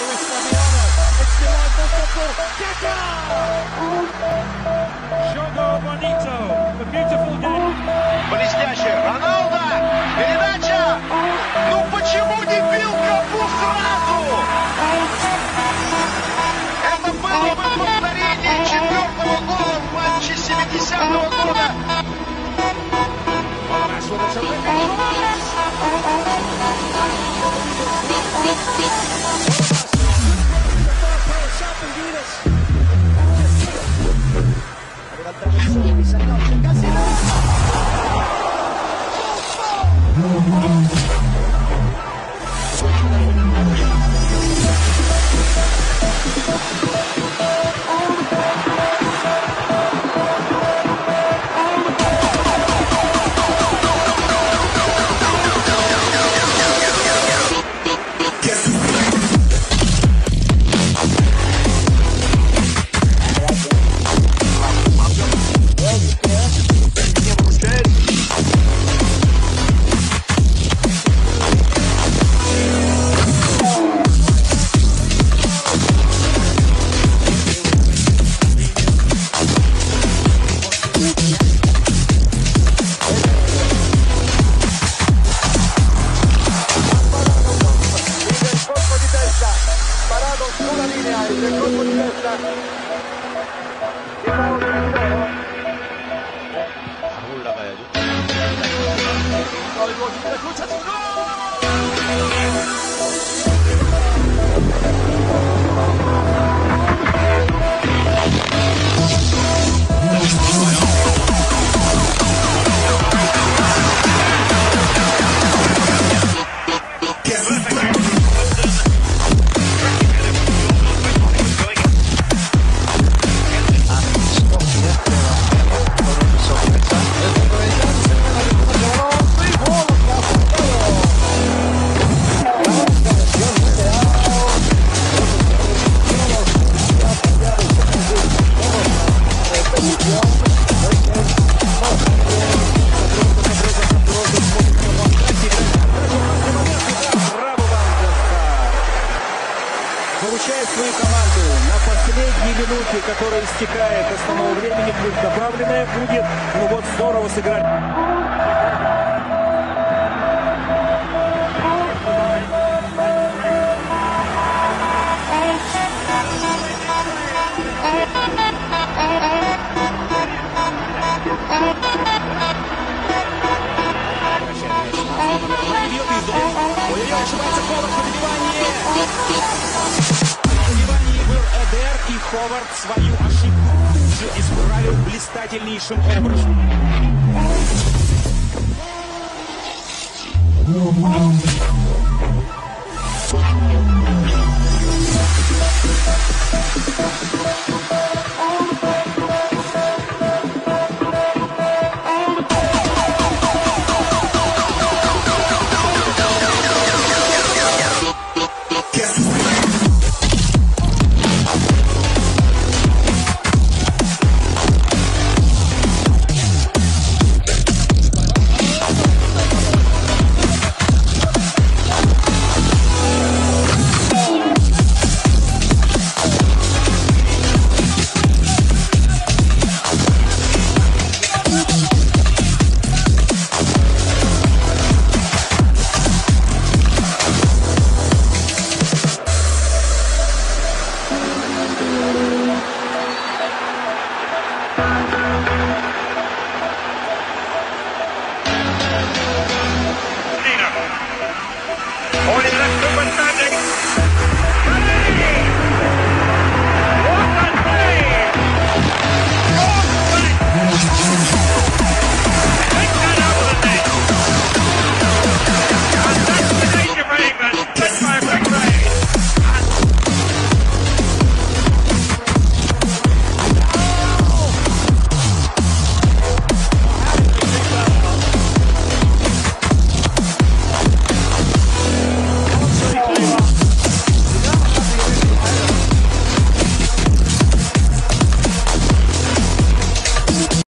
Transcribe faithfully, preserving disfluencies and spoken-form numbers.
Блестяще! Роналдо! Передача! Ну почему не бил капу сразу? Это было бы повторение четвертого гола в матче семидесятого года. Получает свою команду на последней минуте, которая истекает основного времени, плюс добавленная будет. Ну вот здорово сыграли. Ой-ой-ой, ошибается Ховард в добивании. В добивании был Эдер, и Ховард свою ошибку тут же исправил блистательнейшим образом.